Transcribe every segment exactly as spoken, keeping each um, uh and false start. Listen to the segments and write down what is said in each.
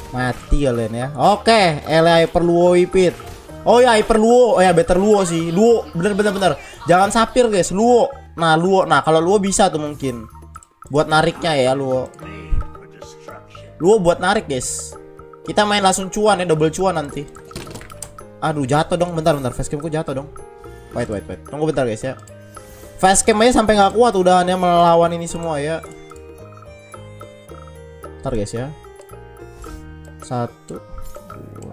Mati kalian ya. Oke, Ele Hyperluo Ipit. Oh ya, Hyperluo. Oh ya, better Luo sih. Luo, bener bener bener. Jangan sapir guys, Luo. Nah, Luo. Nah, kalau Luo bisa tuh mungkin. Buat nariknya ya, Luo. Luo buat narik guys. Kita main langsung cuan ya, double cuan nanti. Aduh, jatuh dong. Bentar bentar, facecamku jatuh dong. Wait wait wait. Tunggu bentar guys ya. Facecam aja sampai nggak kuat udahannya melawan ini semua ya. Bentar guys ya. Satu, dua.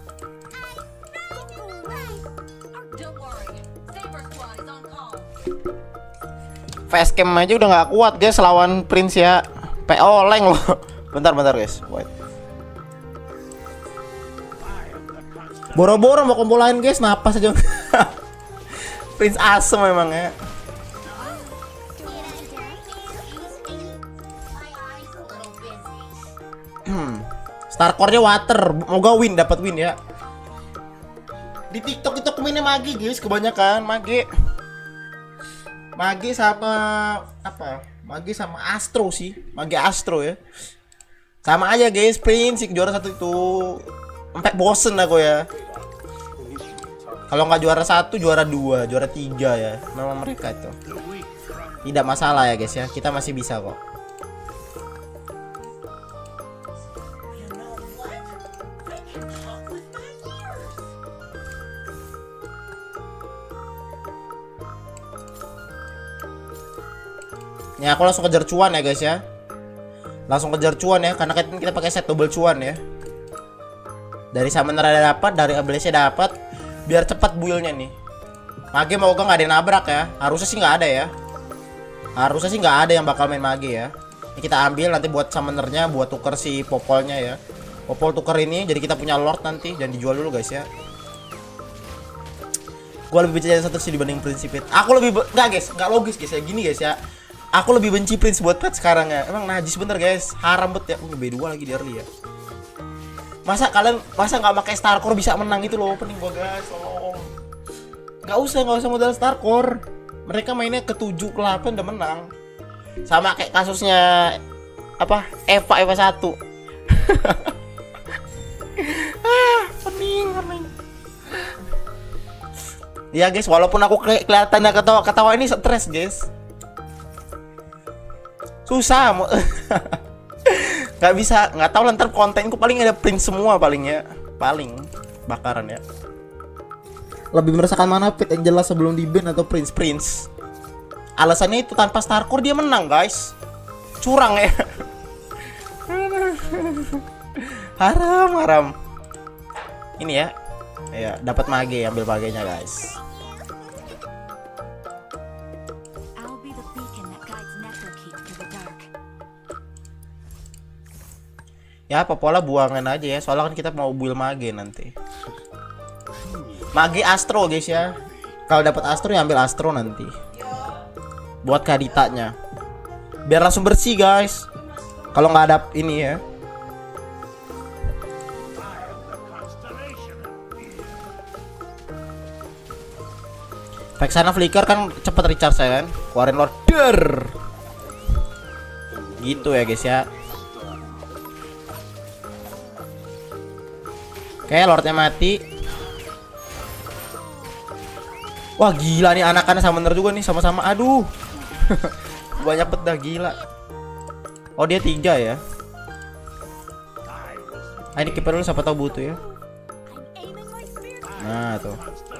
Facecam aja udah nggak kuat guys lawan Prince ya. P O leng loh. Bentar bentar guys. Wait. Boro-boro mau combo lain guys, napas aja. Prince asem memang ya. Starcore-nya water, moga win, dapat win ya. Di TikTok itu mainnya Magi guys, kebanyakan Magi. Magi sama apa? Magi sama Astro sih, Magi Astro ya. Sama aja guys, Prince juara satu itu. Sampai bosen aku ya. Kalau nggak juara satu, juara dua, juara tiga ya. Memang mereka itu. Tidak masalah ya guys ya, kita masih bisa kok. Ya aku langsung kejar cuan ya guys ya. Langsung kejar cuan ya, karena kita, kita pakai set double cuan ya. Dari summoner ada dapat, dari ability dapat, biar cepat build-nya nih. Mage mau gak ada yang nabrak ya. Harusnya sih nggak ada ya. Harusnya sih nggak ada yang bakal main Mage ya. Ini kita ambil nanti buat summonernya, buat tuker si popolnya ya. Popol tuker ini, jadi kita punya lord nanti, dan dijual dulu guys ya. Gua lebih benci satu sih dibanding Principate. Aku lebih nggak guys, nggak logis guys ya. Gini guys ya. Aku lebih benci Prince buat pet sekarang ya. Emang najis bener guys. Haram bet ya. Uh, B dua lagi di early ya. Masa kalian masa nggak pakai Starcore bisa menang itu loh opening gua guys. Tolong. Nggak usah, nggak usah modal Starcore. Mereka mainnya ke tujuh ke delapan udah menang. Sama kayak kasusnya apa? Eva Eva satu. Ah, pening, pening. Ya guys, walaupun aku ke kelihatannya ketawa-ketawa ini stres guys. Susah mau nggak bisa, nggak tahu ntar kontenku paling ada Prince semua paling ya, paling bakaran ya. Lebih merasakan mana Pit Angela sebelum di ban atau Prince Prince. Alasannya itu tanpa Starcore dia menang guys, curang ya. Haram haram. Ini ya, ya dapat mage, ambil magenya guys. Ya apa pola buangan aja ya, soalnya kan kita mau build mage nanti. Mage Astro guys ya. Kalau dapat Astro ya ambil Astro nanti. Buat kaditanya. Biar langsung bersih guys. Kalau nggak ada ini ya. Vexana flicker kan cepet recharge ya kan. Keluarin Lorder. Gitu ya guys ya. Oke, Lordnya mati. Wah gila nih anak-anak summoner juga nih sama-sama. Aduh. Banyak bet dah gila. Oh dia tiga ya. Ah, ini keeper dulu siapa tahu butuh ya. Nah tuh.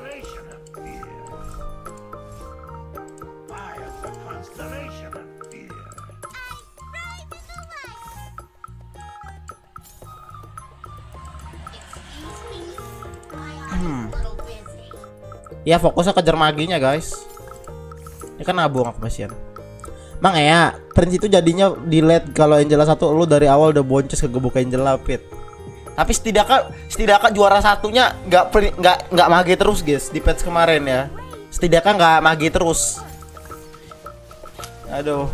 Hmm. Ya fokusnya kejar maginya guys. Ini kan nabung aku kasihan. Mang ya, Prince itu jadinya delete kalau Angela satu lu dari awal udah boncos kegebuk Angela Pit. Tapi setidaknya setidaknya juara satunya nggak nggak nggak mage terus guys di patch kemarin ya. Setidaknya nggak mage terus. Aduh.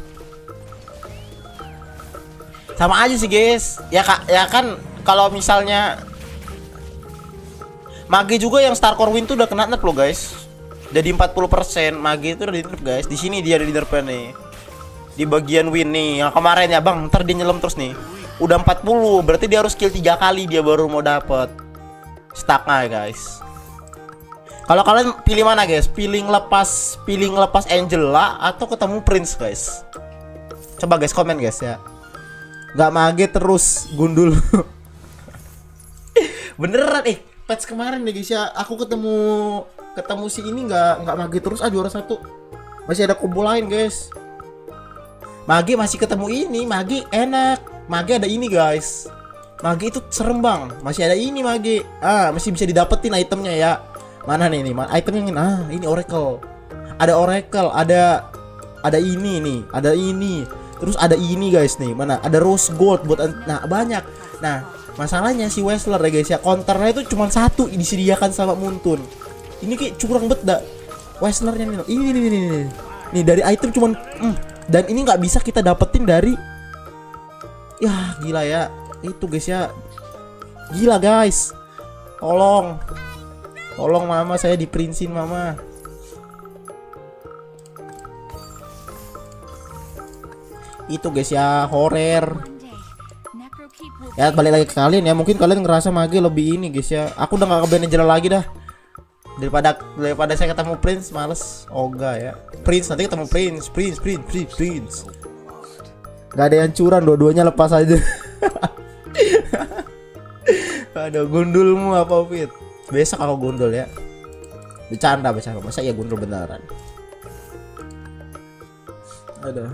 Sama aja sih guys. Ya kak, ya kan kalau misalnya mage juga yang Starcore win tuh udah kena nerf loh guys. Jadi empat puluh persen mage itu udah di nerf guys. Di sini dia ada di nerf nih. Di bagian win nih yang kemarin ya bang. Ntar dia nyelam terus nih. udah empat puluh, berarti dia harus kill tiga kali dia baru mau dapet stacknya guys. Kalau kalian pilih mana guys? Pilih ngelepas, pilih ngelepas Angela atau ketemu Prince guys? Coba guys komen guys ya. Gak mage terus gundul. Beneran eh patch kemarin deh guys ya. Aku ketemu ketemu si ini nggak nggak mage terus ah juara satu. Masih ada combo lain guys. Mage masih ketemu ini, Mage enak. Mage ada ini guys. Mage itu serem bang. Masih ada ini Mage. Ah masih bisa didapetin itemnya ya. Mana nih nih? Item yang ini. Ah ini Oracle. Ada Oracle. Ada ada ini nih. Ada ini. Terus ada ini guys nih. Mana? Ada Rose Gold buat. Nah banyak. Nah masalahnya si Wrestler ya guys ya. Counternya itu cuma satu disediakan sama Muntun. Ini kayak curang bet dah. Wrestlernya nih. Ini nih nih nih. Nih dari item cuman. Hmm, dan ini nggak bisa kita dapetin dari. Ya gila ya. Itu guys ya. Gila guys. Tolong. Tolong mama, saya diprinsin mama. Itu guys ya, horror. Ya balik lagi ke kalian ya. Mungkin kalian ngerasa Mage lebih ini guys ya. Aku udah gak ke Angela lagi dah. Daripada daripada saya ketemu Prince, males. Oga ya. Prince nanti ketemu Prince, Prince, Prince, Prince, Prince. Gak ada yang curang, dua-duanya lepas aja. Aduh, gundulmu apa Fit? Besok aku gundul ya. Bercanda, bercanda. Masa ya gundul beneran? Aduh.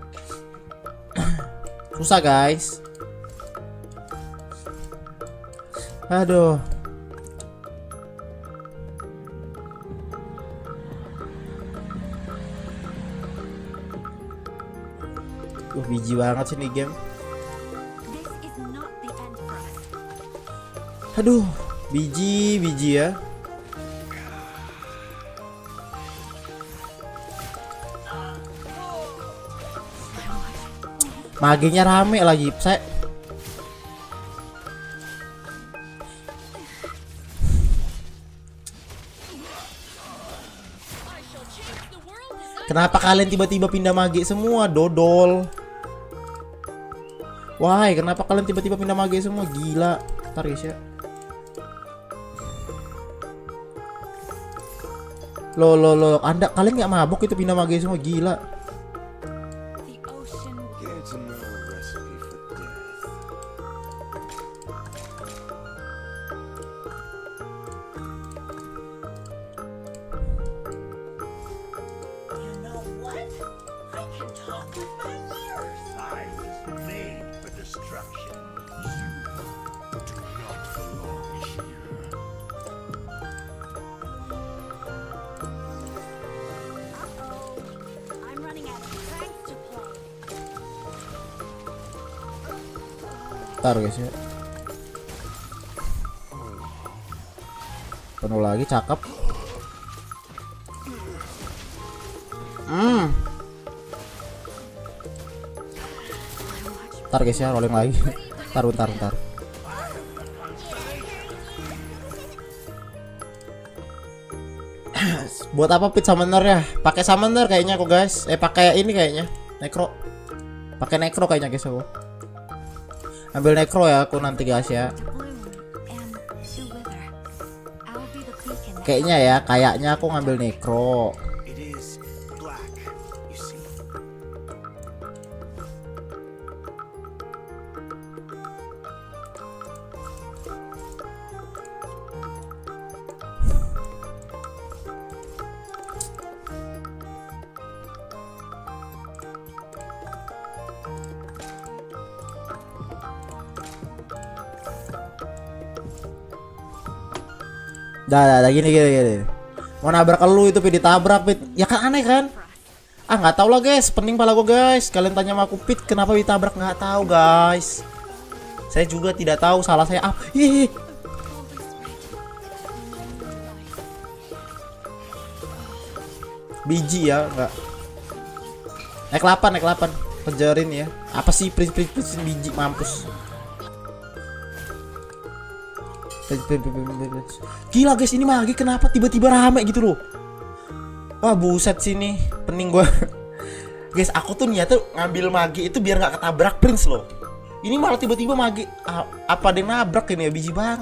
Susah guys. Aduh. Uh, biji banget sih nih game. Aduh, biji, biji ya. Magenya rame lagi. Saya Kenapa kalian tiba-tiba pindah mage semua, dodol? Why, kenapa kalian tiba-tiba pindah mage semua? Gila. Ntar guys ya. Lo lo lo, Anda kalian nggak mabuk itu pindah mage semua, gila. Ntar guys ya. Penuh lagi, cakep. Hmm. Ntar guys ya, rolling lagi. Ntar, bentar, bentar. Buat apa pit summoner ya? Pakai summoner kayaknya aku guys. Eh pakai ini kayaknya. Necro. Pakai necro kayaknya guys aku. Ambil necro ya aku nanti guys ya. Kayaknya ya, kayaknya aku ngambil necro. Dah, dah, dah, gini, gini, gini. Mau nabrak lu itu, Pit, ditabrak, Pit. Ya kan aneh kan? Ah, nggak tahu lah, guys. Pening pala gua, guys. Kalian tanya sama aku, Pit, kenapa ditabrak? Nggak tahu, guys. Saya juga tidak tahu, salah saya apa. Ih. Biji ya, enggak. Naik delapan, naik delapan. Kejarin ya. Apa sih Prince, Prince, Prince biji, mampus. Gila guys, ini mage kenapa tiba-tiba rame gitu loh. Wah buset sini, pening gua. Guys, aku tuh niat tuh ngambil mage itu biar nggak ketabrak Prince loh. Ini malah tiba-tiba magi ah, apa ada yang nabrak ini ya, biji banget.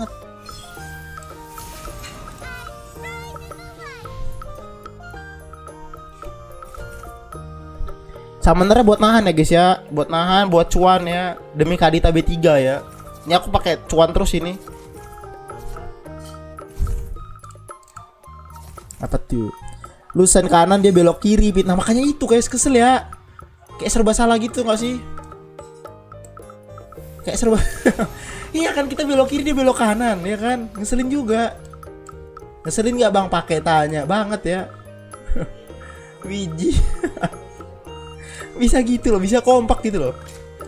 Summoner buat nahan ya guys ya, buat nahan, buat cuan ya, demi Kadita B tiga ya. Ini aku pakai cuan terus ini. Apa tuh? Lusen kanan dia belok kiri, Pit. Nah makanya itu guys, kesel ya. Kayak serba salah gitu gak sih? Kayak serba iya kan, kita belok kiri dia belok kanan ya kan, ngeselin juga. Ngeselin nggak bang, pakai tanya banget ya. Wiji. Bisa gitu loh, bisa kompak gitu loh.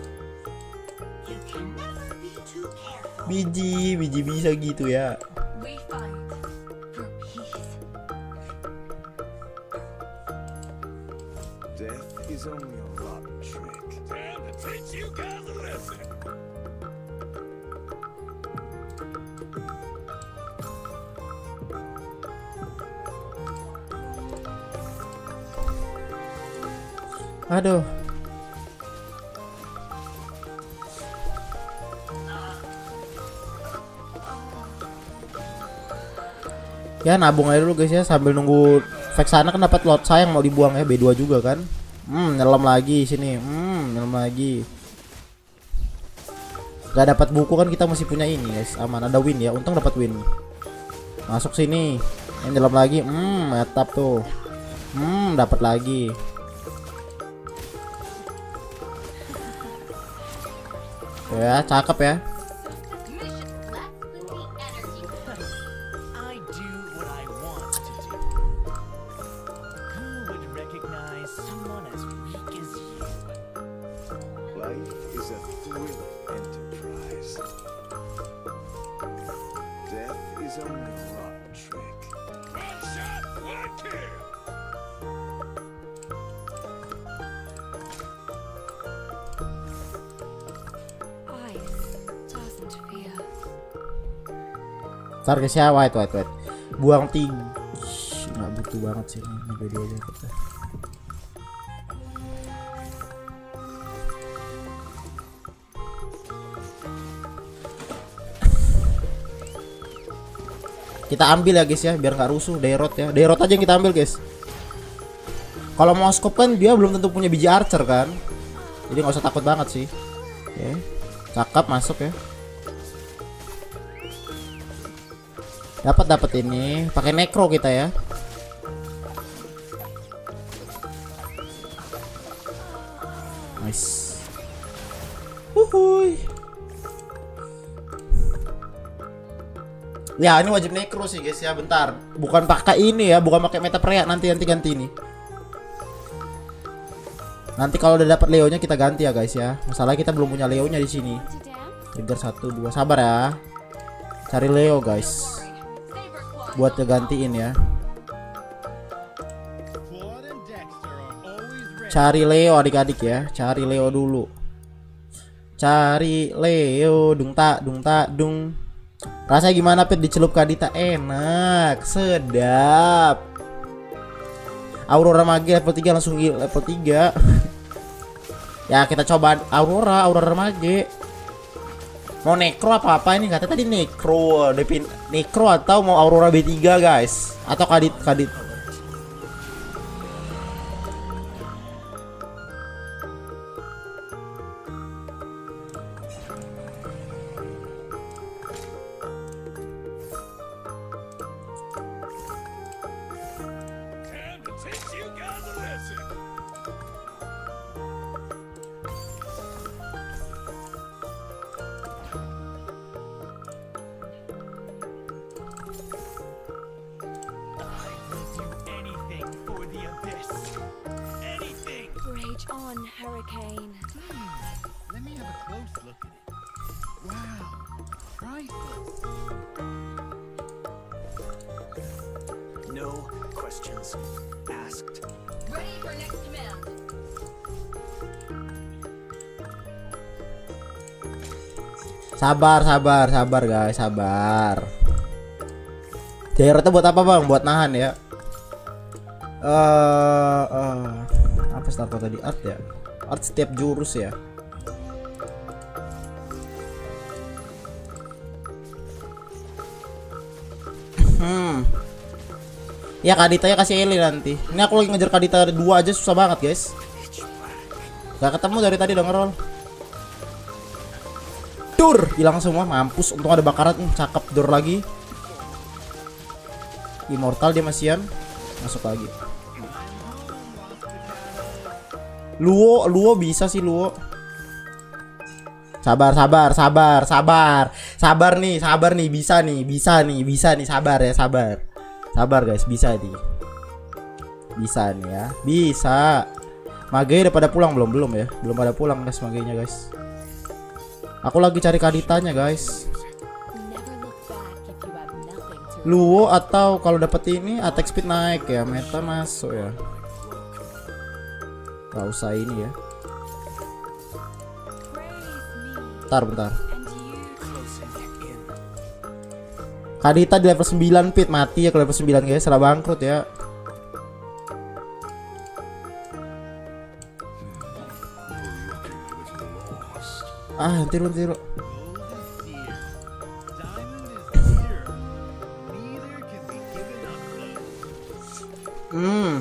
Biji, biji bisa gitu ya. Aduh. Ya nabung aja dulu guys ya, sambil nunggu Vex sana kan dapat lot sayang mau dibuang ya, B dua juga kan. Hmm, nyelam lagi sini. Hmm, nyelam lagi. Gak dapat buku kan, kita masih punya ini guys. Aman, ada win ya. Untung dapat win. Masuk sini. Yang nyelam lagi. Hmm, metap tuh. Hmm, dapat lagi. Ya, cakep ya. Ntar guys ya, wait wait wait, buang tiga, nggak butuh banget sih ini video aja kita. Kita ambil ya guys ya, biar nggak rusuh. Daerot ya, daerot aja yang kita ambil guys. Kalau mau scope kan dia belum tentu punya biji archer kan, jadi nggak usah takut banget sih. Oke, cakep, masuk ya. Dapat dapat ini, pakai necro kita ya. Nice. Uhuy. Ya ini wajib necro sih guys ya, bentar. Bukan pakai ini ya, bukan pakai meta preak, nanti nanti ganti ini. Nanti kalau udah dapat Leonya kita ganti ya guys ya. Masalah kita belum punya Leonya di sini. Trigger satu dua, sabar ya. Cari Leo guys. Buat ngegantiin ya. Cari Leo adik-adik ya, cari Leo dulu. Cari Leo, dung tak dung tak dung. Rasanya gimana Pit dicelup Kadita? Enak, sedap. Aurora Mage level tiga langsung level tiga. Ya kita coba Aurora, Aurora Mage. Mau necro apa-apa ini, katanya tadi necro, Depin necro atau mau Aurora B tiga guys, atau Kadit Kadit. On, Hurricane. Hmm, let me have a close look at it. Wow, priceless. No questions asked. Ready for next command. Sabar, sabar, sabar guys, sabar. Daerahnya buat apa bang? Buat nahan ya. Eh, uh, uh. Apa start tadi? Art ya, art setiap jurus ya. Hmm. Ya Kaditanya kasih Ele nanti. Ini aku lagi ngejar Kadita dua aja susah banget guys. Gak ketemu dari tadi udah ngerol. Dur, hilang semua, mampus. Untung ada bakaran, hmm, cakep. Dur lagi. Immortal dia masian. Masuk lagi. Luo, Luo bisa sih Luo. Sabar, sabar, sabar, sabar. Sabar nih, sabar nih, bisa nih, bisa nih, bisa nih, sabar ya, sabar. Sabar guys, bisa nih. Bisa nih ya, bisa. Mage udah pada pulang belum? Belum ya? Belum pada pulang guys magenya guys. Aku lagi cari Kaditanya guys. Never look back if you have nothing to Luo atau kalau dapet ini attack speed naik ya, meta masuk ya. Gak usah ini ya. praise me. Bentar, bentar. And you Closing in. Kadita di level sembilan pit, mati ya ke level sembilan guys, salah bangkrut ya. Ah, tiru tiru. Gold is dear. Diamond is here. Neither can be given up though. Hmm.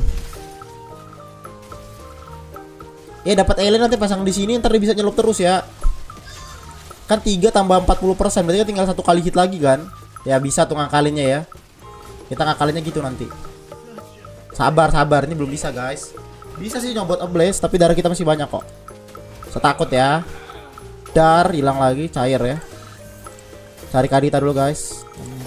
Ya dapat alien nanti pasang di sini ntar dia bisa nyelup terus ya. Kan tiga tambah empat puluh persen berarti kan tinggal satu kali hit lagi kan. Ya bisa tuh ngakalinnya ya. Kita ngakalinnya gitu nanti. Sabar sabar, ini belum bisa guys. Bisa sih nyobot ablaze tapi darah kita masih banyak kok. Setakut ya. Dar hilang lagi, cair ya. Cari Kadita dulu guys.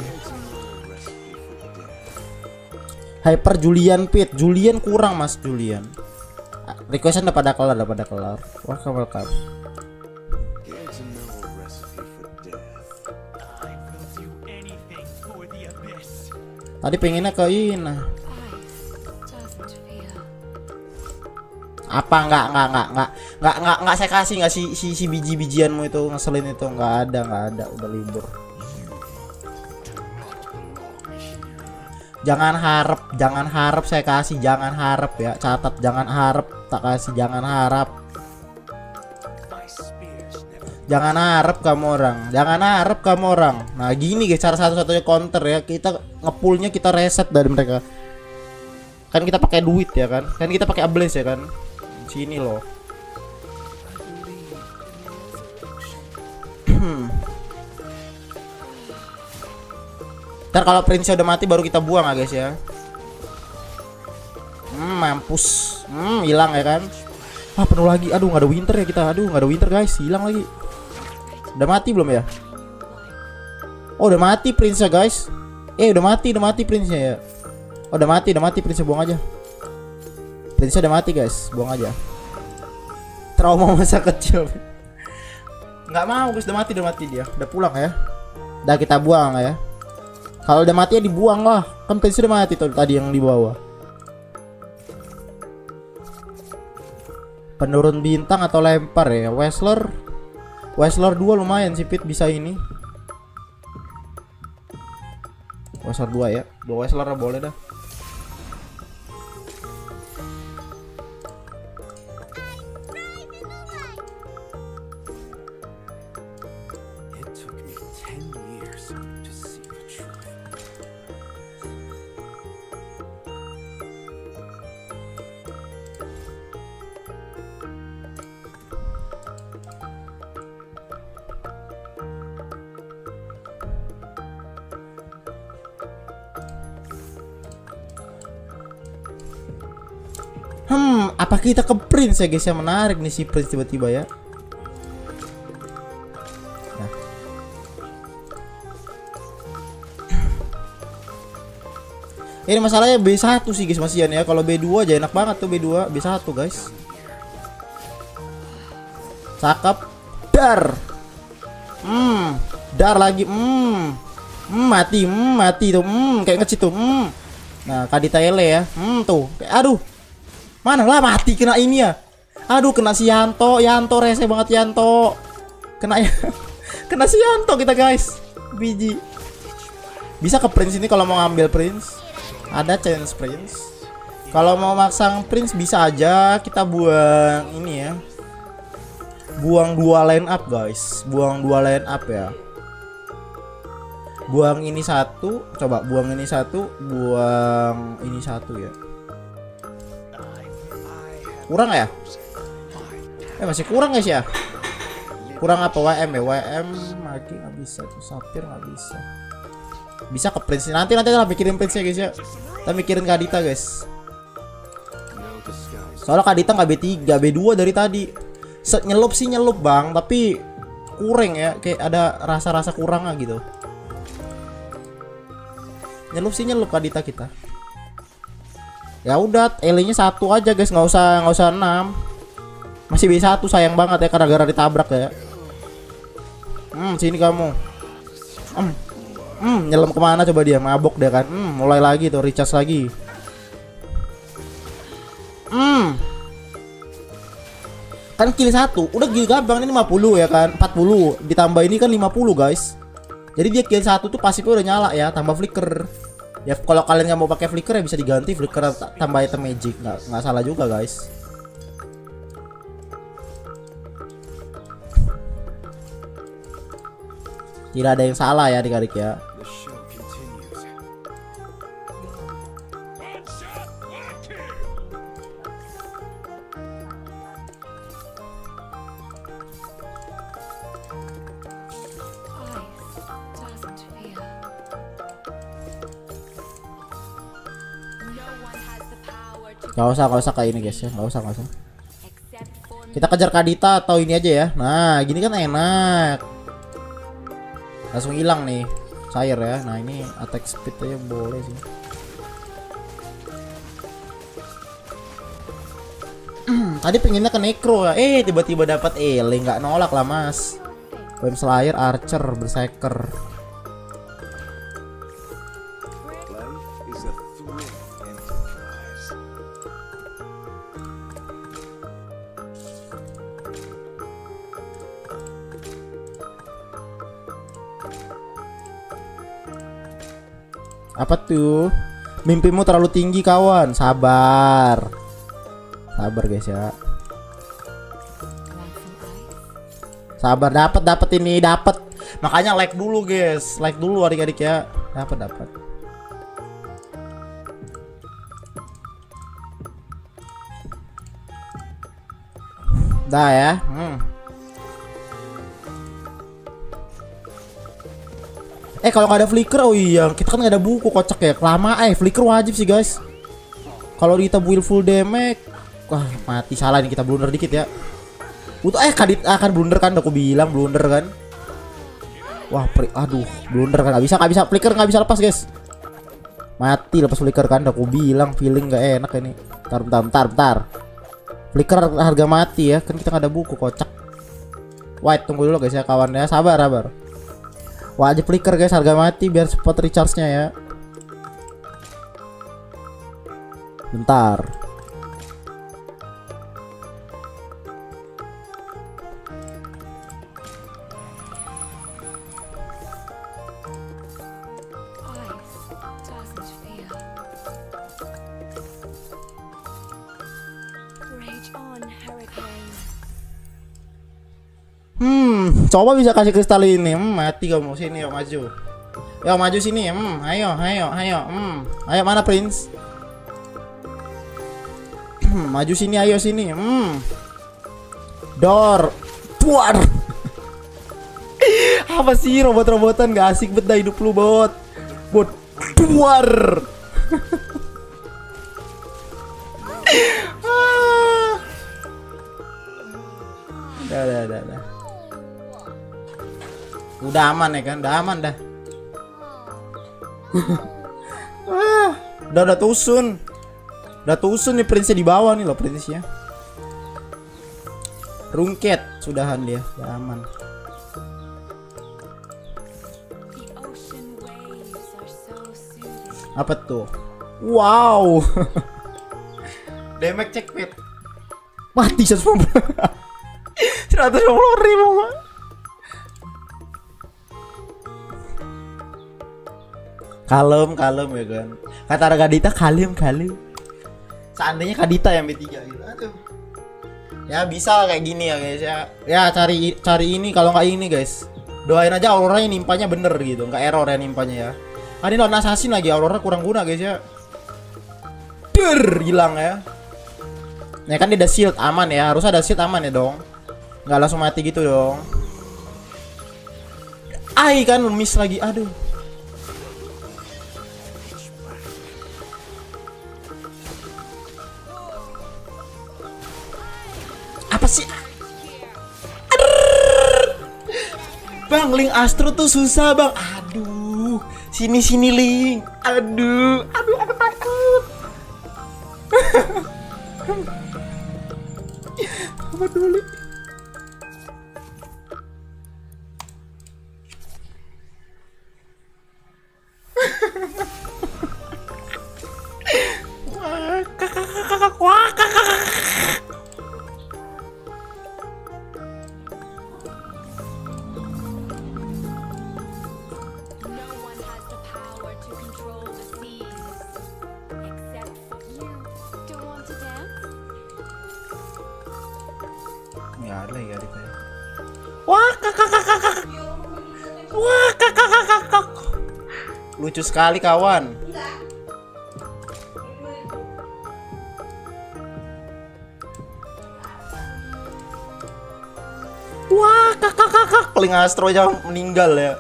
Hyper Julian Pit, Julian kurang mas Julian. Requestan udah pada kelar, udah pada kelar. Welcome welcome. There's no recipe for death. I will do anything for the abyss. Tadi pengennya ke ini. ice doesn't feel. Apa enggak enggak enggak enggak enggak enggak enggak saya kasih enggak si si, si biji-bijianmu itu ngeselin itu enggak ada enggak ada udah libur. Jangan harap, jangan harap saya kasih, jangan harap ya. Catat jangan harap, tak kasih jangan harap. My spears never. Jangan harap kamu orang, jangan harap kamu orang. Nah, gini guys cara satu-satunya counter ya. Kita ngepullnya kita reset dari mereka. Kan kita pakai duit ya kan? Kan kita pakai ablaze ya kan? Sini loh. Ntar kalau Prince udah mati baru kita buang ya guys ya. Hmm, mampus. Hmm, hilang ya kan? Ah, penuh lagi. Aduh, nggak ada winter ya kita. Aduh, nggak ada winter guys. Hilang lagi. Udah mati belum ya? Oh, udah mati Prince ya guys. Eh, udah mati, udah mati Prince ya. Oh, udah mati, udah mati Prince, buang aja. Prince udah mati guys, buang aja. Trauma masa kecil. Nggak mau guys, udah mati, udah mati dia. Udah pulang ya. Udah kita buang ya. Kalau udah mati ya dibuang lah. Kan Prince udah mati tuh tadi yang di bawah. Penurun bintang atau lempar ya. Wrestler. Wrestler dua lumayan sih Pit bisa ini. Wrestler dua ya. Dua Wrestler boleh dah. It took me ten years to see the truth. Hmm, apa kita ke Prince ya guys, yang menarik nih si Prince tiba-tiba ya. Nah. Ini masalahnya B satu sih guys masian ya. Kalau B dua aja enak banget tuh B dua, B satu guys. Cakep. Dar. Hmm, dar lagi. Hmm. Hmm, mati, hmm, mati tuh. Hmm, kayak ngecit tuh. Hmm. Nah, Kadita Ele ya. Hmm, tuh. Aduh. Mana lah mati kena ini ya. Aduh kena si Yanto, Yanto rese banget Yanto. Kena ya. Kena si Yanto kita guys. Biji. Bisa ke Prince ini kalau mau ngambil Prince. Ada chance Prince. Kalau mau masang Prince bisa aja kita buang ini ya. Buang dua line up guys. Buang dua line up ya. Buang ini satu, coba buang ini satu, buang ini satu ya. Kurang ya? Eh masih kurang guys ya? Kurang apa W M ya? W M lagi nggak bisa tuh, sapir nggak bisa. Bisa ke Prince nanti nanti lah mikirin Prince ya guys ya. Kita mikirin Kadita guys. Soalnya Kadita nggak B tiga, B dua dari tadi. Set nyelup sih nyelup bang, tapi kurang ya, kayak ada rasa-rasa kurang gitu. Nyelup sih nyelup Kadita kita. Ya udah, L-nya satu aja guys, nggak usah nggak usah enam. Masih B satu sayang banget ya karena gara ditabrak ya. Hmm, sini kamu. Hmm. Hmm, nyelam kemana coba dia? Mabok dia kan. Hmm, mulai lagi tuh, recharge lagi. Hmm. Kan kill satu, udah kill gampang ini lima puluh ya kan, empat puluh ditambah ini kan lima puluh guys. Jadi dia kill satu tuh pasifnya udah nyala ya, tambah flicker. Ya kalau kalian nggak mau pakai flicker ya bisa diganti flicker tambah item magic, nggak nggak salah juga guys. Tidak ada yang salah ya adik-adik ya. The show continues. Ice doesn't feel. No one has the power to Gak usah, gak usah kayak ini guys ya, gak usah, gak usah. except for Kita kejar Kadita atau ini aja ya. Nah, gini kan enak. Langsung hilang nih cair ya. Nah, ini attack speed aja boleh sih. Tadi pengennya ke Necro ya. Eh, tiba-tiba dapat Ele, nggak nolak lah, Mas. Flame Slayer, Archer, Berserker. Life is a thrilling enterprise. Apa tuh? Mimpimu terlalu tinggi kawan. Sabar. Sabar guys ya. want some ice. Sabar, dapat dapat ini, dapat. Makanya like dulu guys. Like dulu adik-adik ya. Dapat dapat. Dah ya. Hmm. Eh kalau nggak ada flicker, oh iya kita kan nggak ada buku, kocak ya. Lama eh flicker wajib sih guys. Kalau kita build full damage, wah mati, salah nih kita blunder dikit ya. Butuh eh kadit akan blunder kan, aku bilang blunder kan. Wah pri, aduh blunder kan nggak bisa nggak bisa flicker nggak bisa lepas guys. Mati lepas flicker kan, aku bilang feeling nggak enak ini. Bentar bentar bentar bentar. Flicker harga mati ya, kan kita nggak ada buku, kocak. White tunggu dulu guys ya kawan ya, sabar sabar. Wajib flicker guys, harga mati biar cepat recharge-nya ya. Bentar. Ice doesn't feel. Rage on, hurricane. Hmm, coba bisa kasih kristal ini. Hmm, mati kamu, sini yuk maju. Yuk maju sini. Hmm, ayo, ayo, ayo. Hmm, ayo mana Prince? Hmm, maju sini, ayo sini. Hmm. Door. Buar. Apa sih robot-robotan gak asik bet dah hidup lu bot. Bot. Buar. Ah. Dah, dah, dah, dah. Udah aman ya kan, udah aman dah. Wah, udah udah tusun, udah tusun nih Prince di bawah nih loh Prince nya. Rungket, sudahan dia, udah aman. The ocean waves are so soothing. Apa tuh? Wow. Damage check pit. Mati seratus lima puluh. seratus lima puluh ribu. Kalem, kalem ya kan. Kata Kadita kalem, kalem. Seandainya Kadita yang B tiga gitu. Aduh. Ya bisa kayak gini ya guys ya. Ya cari cari ini kalau nggak ini guys. Doain aja Aurora yang nimpanya bener gitu, nggak error ya nimpanya ya. Ah, ini lawan assassin lagi, Aurora kurang guna guys ya. Der, hilang ya. Ya kan dia ada shield aman ya, harus ada shield aman ya dong. Nggak langsung mati gitu dong. Ai kan miss lagi, aduh. Apa sih? Bang, Link Astro tuh susah bang. Aduh, sini sini Link. Aduh, aduh, aku takut. Apa dulu? Wah, kakak kakak wah kakak. No one has the power to control the seas. Except for you. Don't want to dance? Ya ada ya ada kayak. Wah kakak kakak kakak. Wah kakak kakak kakak. Lucu sekali kawan. Wah kakak kakak. Link Astro aja meninggal ya.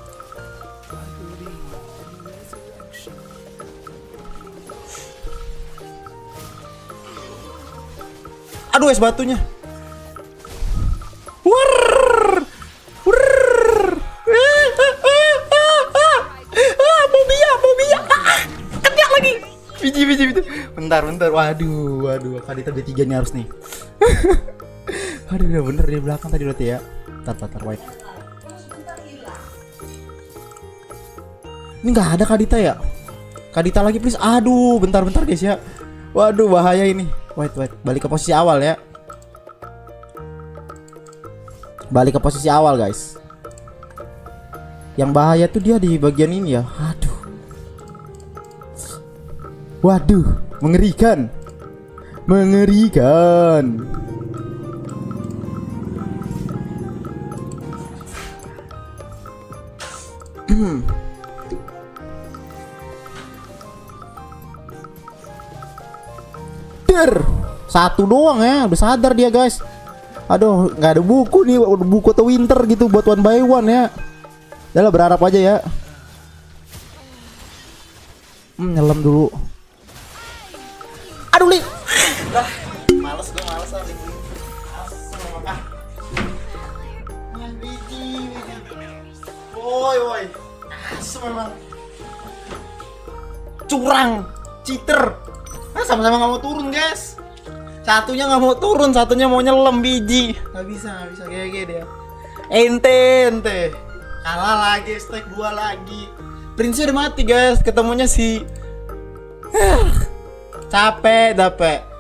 Aduh es batunya. Wurr. Wurr. Ah, Mobia, Mobia. Ah, ketiak lagi. Biji, biji, biji. Bentar, bentar. Waduh, waduh. Kadita B tiga nih harus nih. Aduh, udah bener di belakang tadi berarti ya. Tar, tar, tar, wait. Ini nggak ada Kadita ya? Kadita lagi please. Aduh, bentar, bentar guys ya. Waduh, bahaya ini. Wait, wait. Balik ke posisi awal ya. Balik ke posisi awal guys. Yang bahaya tuh dia di bagian ini ya. Aduh. Waduh, mengerikan. Mengerikan. Der. Satu doang ya, udah sadar dia guys. Aduh, nggak ada buku nih, buku atau winter gitu buat one by one ya. Udah lah, berharap aja ya. Hmm, nyelam dulu. Aduh, Link. Ah, males gue, males ah, Link. Ah. Ah, biji, biji. Woi, woi. Asem memang. Curang, cheater. Ah, sama-sama nggak mau turun, guys. Satunya nggak mau turun, satunya mau nyelam biji. Nggak bisa, nggak bisa kayak gini dia. Ente, ente. Kalah lagi, stack dua lagi. Prince udah mati guys, ketemunya si capek, dapet.